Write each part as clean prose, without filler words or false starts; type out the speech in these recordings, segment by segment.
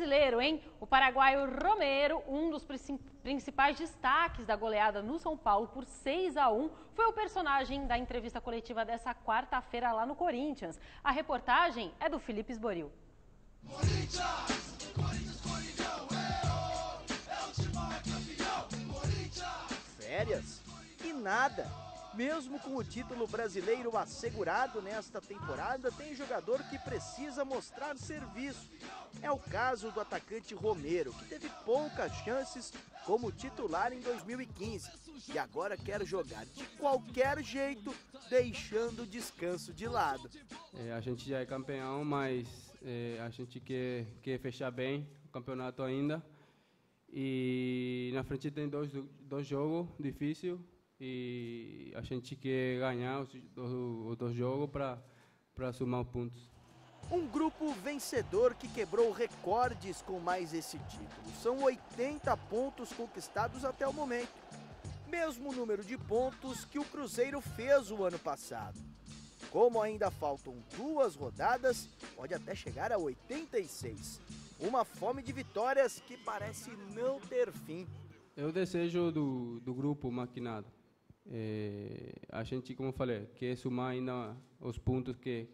brasileiro, hein? O paraguaio Romero, um dos principais destaques da goleada no São Paulo por 6-1, foi o personagem da entrevista coletiva dessa quarta-feira lá no Corinthians. A reportagem é do Felipe Esboril. Férias? E nada! Mesmo com o título brasileiro assegurado nesta temporada, tem jogador que precisa mostrar serviço. É o caso do atacante Romero, que teve poucas chances como titular em 2015 e agora quer jogar de qualquer jeito, deixando o descanso de lado. A gente já é campeão, mas a gente quer fechar bem o campeonato ainda. E na frente tem dois jogos difíceis. E a gente quer ganhar os dois jogos para somar pontos. Um grupo vencedor que quebrou recordes com mais esse título. São 80 pontos conquistados até o momento. Mesmo número de pontos que o Cruzeiro fez o ano passado. Como ainda faltam 2 rodadas, pode até chegar a 86. Uma fome de vitórias que parece não ter fim. Eu desejo do grupo maquinado. A gente, como eu falei, quer somar ainda os pontos que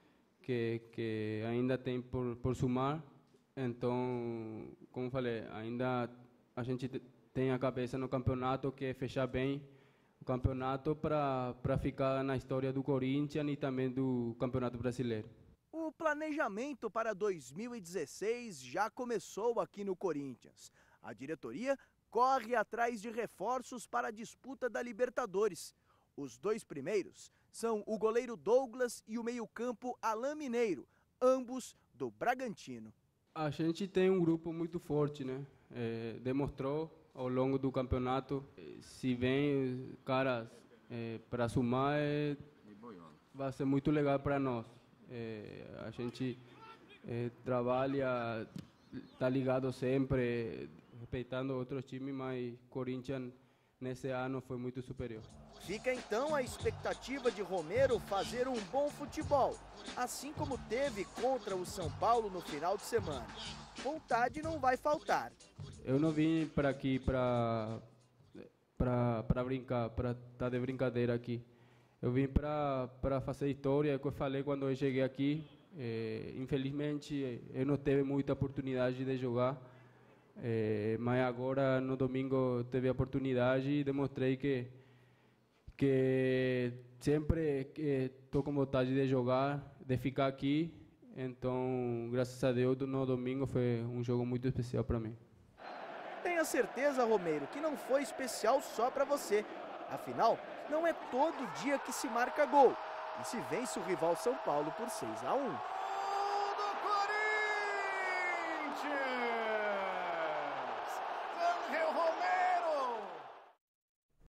ainda tem por somar. Então, como eu falei, ainda a gente tem a cabeça no campeonato, quer fechar bem o campeonato para ficar na história do Corinthians e também do Campeonato Brasileiro. O planejamento para 2016 já começou aqui no Corinthians. A diretoria corre atrás de reforços para a disputa da Libertadores. Os 2 primeiros são o goleiro Douglas e o meio-campo Alain Mineiro, ambos do Bragantino. A gente tem um grupo muito forte, né? Demonstrou ao longo do campeonato. Se vem caras para somar, vai ser muito legal para nós. A gente trabalha, está ligado sempre, respeitando outros times, mas Corinthians nesse ano foi muito superior. Fica então a expectativa de Romero fazer um bom futebol, assim como teve contra o São Paulo no final de semana. Vontade não vai faltar. Eu não vim para aqui para brincar, para estar de brincadeira aqui. Eu vim para fazer história, que eu falei quando eu cheguei aqui. Infelizmente, eu não tive muita oportunidade de jogar, mas agora no domingo teve a oportunidade e demonstrei que sempre estou com vontade de jogar, de ficar aqui. Então, graças a Deus, no domingo foi um jogo muito especial para mim. Tenha certeza, Romero, que não foi especial só para você. Afinal, não é todo dia que se marca gol e se vence o rival São Paulo por 6-1.